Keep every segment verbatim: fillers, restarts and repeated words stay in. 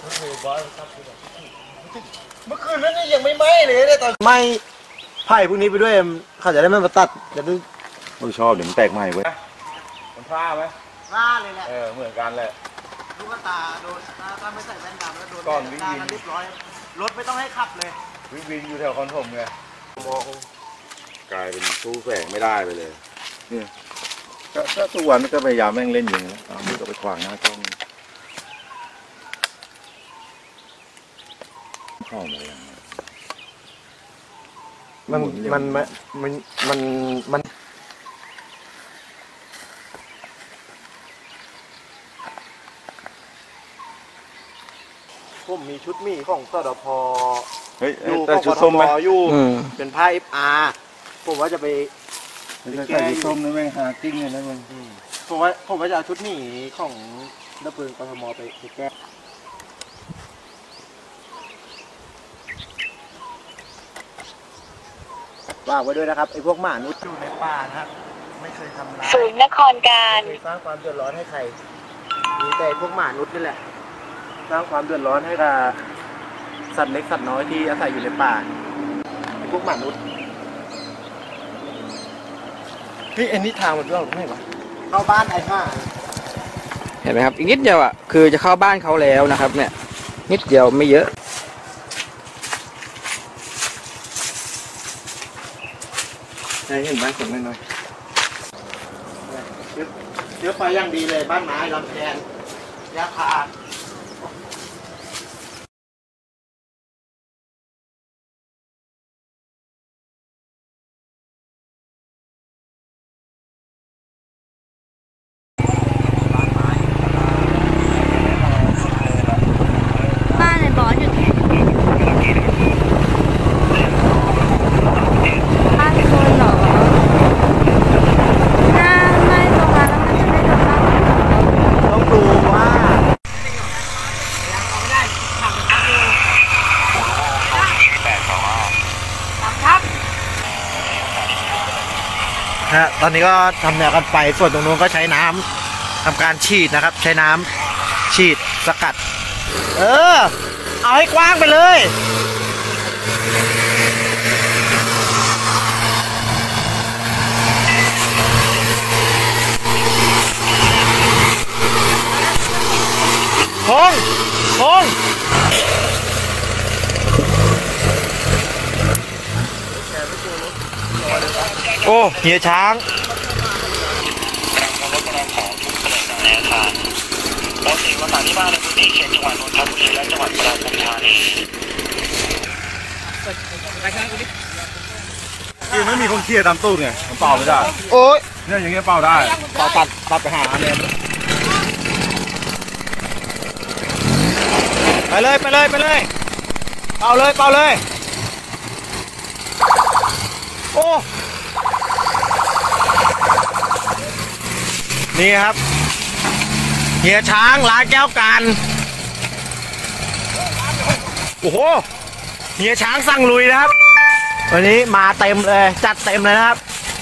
เมื่อคืนนั้นยังไม่ไหม้เลยเนี่ยตอนไหม้ไผ่พวกนี้ไปด้วยเขาจะได้ไม่มาตัดจะดูไม่ชอบเดี๋ยวมันแตกใหม่เว้ยมันพลาดไหมพลาดเลยแหละเออเหมือนกันแหละลูกตาโดนตาไม่ใส่แว่นดำแล้วโดนก้อนวิ่งวินเรียบร้อยรถไม่ต้องให้ขับเลยวิ่งวินอยู่แถวคอนถมไงมองกลายเป็นสู้แฝงไม่ได้ไปเลยเนี่ยก็ทุกวันก็พยายามแม่งเล่นอย่างนี้เอามือก็ไปขวางหน้ากล้องเข้ามาอย่างมันมันมันมันมันผมมีชุดมีของสดพเฮ้ยแต่ชุดส้มไหมอยู่เป็นผ้าเอฟอาร์ผมว่าจะไปใส่ชุดส้มนี่แม่งหากิ้งเลยนะมึงผมว่าผมว่าจะเอาชุดหมีของดับเพลิงกทมไปแก้ฝากไว้ด้วยนะครับไอ้พวกหมานุษย์อยู่ในป่านะครับไม่เคยทำร้ายศูนย์นครการไม่เคยสร้างความเดือดร้อนให้ใครมีแต่พวกหมานุษย์นี่แหละสร้างความเดือดร้อนให้กับสัตว์เล็กสัตว์น้อยที่อาศัยอยู่ในป่าไอ้พวกหมานุษย์พี่เอ็นนี่ทางมันว่าไม่หรอเข้าบ้านไอ้ห่าเห็นไหมครับอีกนิดเดียวอ่ะคือจะเข้าบ้านเขาแล้วนะครับเนี่ยนิดเดียวไม่เยอะเห็นไหมคนน้อยเชื้อไฟย่างดีเลยบ้านไม้ลำแพนยาคาบ้านในบอสอยู่แถวบ้านคนเหรอน่าไม่ตรงนั้นแล้วมันจะไม่โดนบ้านต้องดูว่าฮะตอนนี้ก็ทำแนวกันไปส่วนตรงนู้นก็ใช้น้ำทำการฉีดนะครับใช้น้ำฉีดสกัดเออเอาให้กว้างไปเลยพงพงโอ้เฮียช้างรถสีประสานที่บ้านในพื้นที่เขตจังหวัดนนทบุรีและจังหวัดปทุมธานีที่ไม่มีคนเคลียร์ตามตู้ไงมันเป่าไม่ได้โอ้ยเนี่ยอย่างเงี้ยเป่าได้เป่าตัดตัดไปหาเนี่ยไปเลยไปเลยไปเลยเป่าเลยเป่าเลยโอ้นี่ครับเฮียช้างร้านแก้วกันโอ้โหเฮียช้างสั่งลุยนะครับวันนี้มาเต็มเลยจัดเต็มเลยนะครับ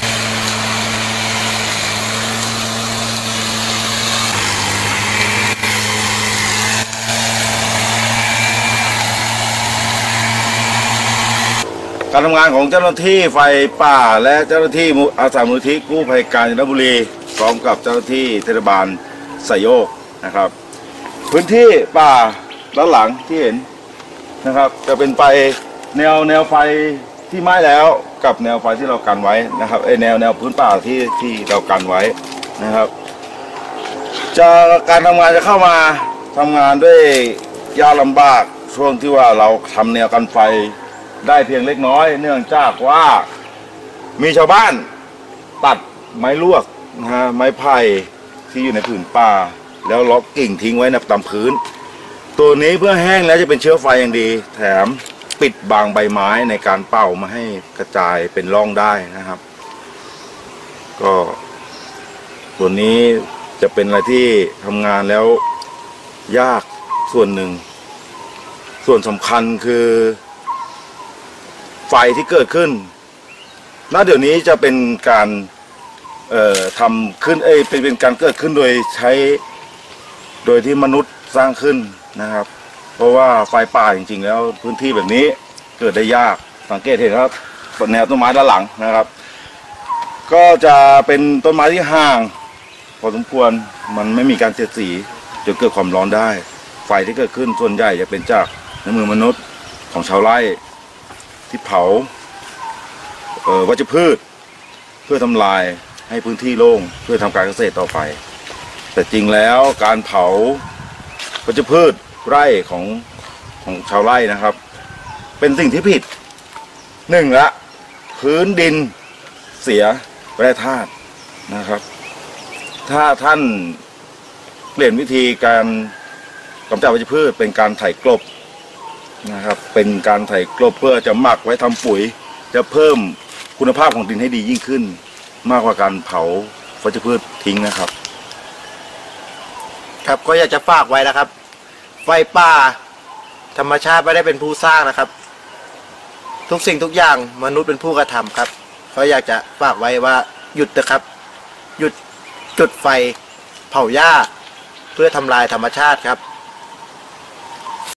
การทำงานของเจ้าหน้าที่ไฟป่าและเจ้าหน้าที่อาสามูลที่กู้ภัยกาญจนบุรีพร้อมกับเจ้าหน้าที่เทศบาลไซโยกนะครับพื้นที่ป่าด้านหลังที่เห็นนะครับจะเป็นไฟแนวแนวไฟที่ไหม้แล้วกับแนวไฟที่เรากันไว้นะครับไอแนวแนวพื้นป่าที่ที่เรากันไว้นะครับจะการทำงานจะเข้ามาทำงานด้วยยากลำบากช่วงที่ว่าเราทำแนวกันไฟได้เพียงเล็กน้อยเนื่องจากว่ามีชาวบ้านตัดไม้ลวกนะฮะไม้ไผ่ที่อยู่ในผืนป่าแล้วล็อกกิ่งทิ้งไว้ในตามพื้นตัวนี้เพื่อแห้งแล้วจะเป็นเชื้อไฟอย่างดีแถมปิดบางใบไม้ในการเป่ามาให้กระจายเป็นร่องได้นะครับก็ตัวนี้จะเป็นอะไรที่ทำงานแล้วยากส่วนหนึ่งส่วนสำคัญคือไฟที่เกิดขึ้นณเดี๋ยวนี้จะเป็นการเอ่อทำขึ้นเอ้ยเป็นเป็นการเกิดขึ้นโดยใช้โดยที่มนุษย์สร้างขึ้นนะครับเพราะว่าไฟป่าจริงๆแล้วพื้นที่แบบนี้เกิดได้ยากสังเกตเห็นครับแนวต้นไม้ด้านหลังนะครับ ก็จะเป็นต้นไม้ที่ห่างพอสมควรมันไม่มีการเสียดสีจนเกิดความร้อนได้ไฟที่เกิดขึ้นส่วนใหญ่จะเป็นจากในมือมนุษย์ของชาวไร่ที่เผาเอ่อวัชพืชเพื่อทำลายให้พื้นที่โล่งเพื่อทำการเกษตรต่อไปแต่จริงแล้วการเผาวัชพืชไร่ของของชาวไร่นะครับเป็นสิ่งที่ผิดหนึ่งละพื้นดินเสียแร่ธาตุนะครับถ้าท่านเปลี่ยนวิธีการกำจัดวัชพืชเป็นการไถกลบนะครับเป็นการไถกลบเพื่อจะหมักไว้ทำปุ๋ยจะเพิ่มคุณภาพของดินให้ดียิ่งขึ้นมากกว่าการเผาวัชพืชทิ้งนะครับครับก็อยากจะฝากไว้นะครับไฟป่าธรรมชาติไม่ได้เป็นผู้สร้างนะครับทุกสิ่งทุกอย่างมนุษย์เป็นผู้กระทำครับเขาอยากจะฝากไว้ว่าหยุดนะครับหยุดจุดไฟเผาหญ้าเพื่อทำลายธรรมชาติครับ